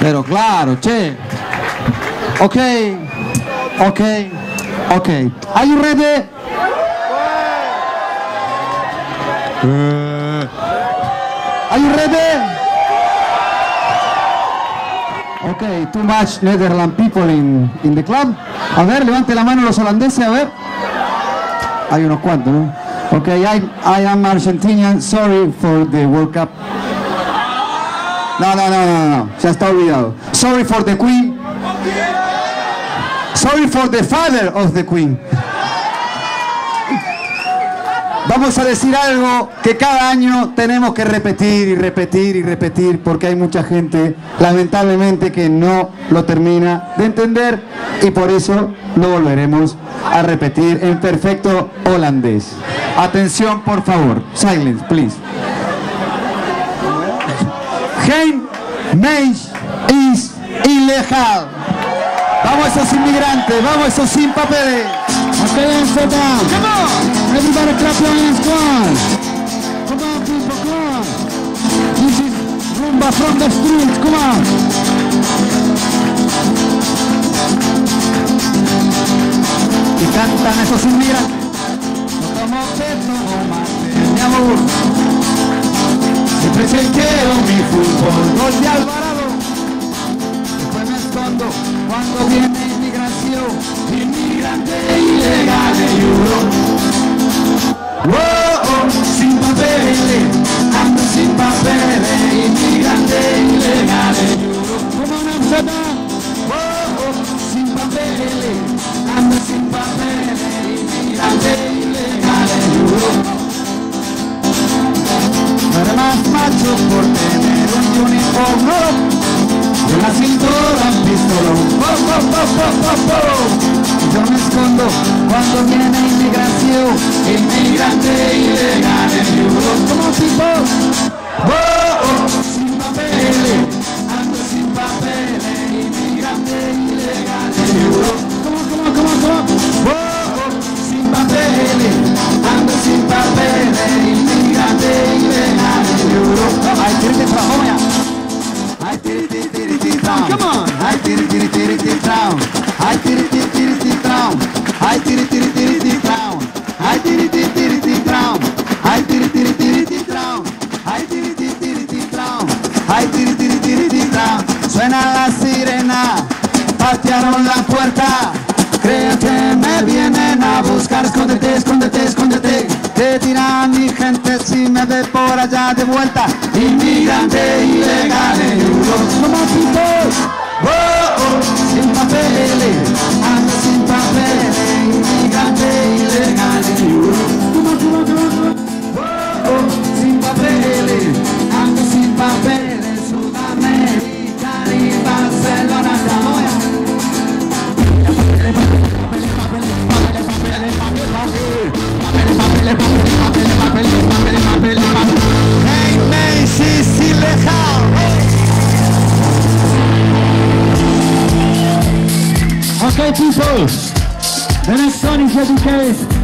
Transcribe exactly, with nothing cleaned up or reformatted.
Pero claro, che. Ok, ok, ok. Are you ready? Uh, are you ready? Ok, too much Netherlands people in, in the club. A ver, levante la mano los holandeses, a ver. Hay unos cuantos, ¿no? Ok, I, I am Argentinian, sorry for the World Cup. No, no, no, no, no, ya está olvidado. Sorry for the Queen. Sorry for the father of the Queen. Vamos a decir algo que cada año tenemos que repetir y repetir y repetir porque hay mucha gente, lamentablemente, que no lo termina de entender y por eso lo volveremos a repetir en perfecto holandés. Atención, por favor. Silence, please. Geen meis is ilegal. Vamos esos inmigrantes, vamos esos sin papeles. Okay, sit down. Come on. Everybody clap your hands, come on. Come on, people, come on. This is rumba from the streets, come on. Y cantan esos inmigrantes. No como perro o mate, mi amor. Siempre se quiero mi fútbol, gol de Alvarado. Después me escondo cuando viene inmigración. Inmigrante ilegal de Euro. Oh, oh, sin papeles, ando sin papeles. Inmigrante ilegal de Euro. Come on, Amsterdam. Oh, oh, sin papeles, ando sin papeles. Inmigrante ilegal de Euro. No eres más macho por tener un uniforme. En la cintura un pistolón. Oh, oh, oh, oh, oh, oh. Yo me escondo cuando viene inmigración. Inmigrante ilegal en Europa. Como tipo. Oh, oh, sin papeles. Ando sin papeles. Inmigrante ilegal en Europa. Come on, come on, come on, come on. Oh, oh, sin papeles. Ando sin papeles. Inmigrante ilegal en Europa. Ay, tírate para joya. Ay, tiri tiri tiri tiri down. Come on. Ay, tiri tiri tiri tiri down. Ay, tiri tiri tiri tiri down. Ay, tiri tiri tiri tiri down. Ay, tiri tiri tiri tiri down. Ay, tiri tiri tiri tiri down. Ay, tiri tiri tiri tiri down. Ay, tiri tiri tiri tiri down. Suena la sirena, patearon la puerta. Creo que me vienen a buscar. Escóndete, escóndete, escóndete. Te tiran mi gente si me ve por allá de vuelta. Inmigrante ilegal en Europa. Come on, people. Oh, oh, sin papeles, ando sin papeles. Inmigrante ilegal en Europa. Come on, come on, come on, come on. Oh, oh, sin papeles, ando sin papeles. Sudamérica y Barcelona, Samoa. Hey, Messi, ilegal. Okay, people. The next song is dedicated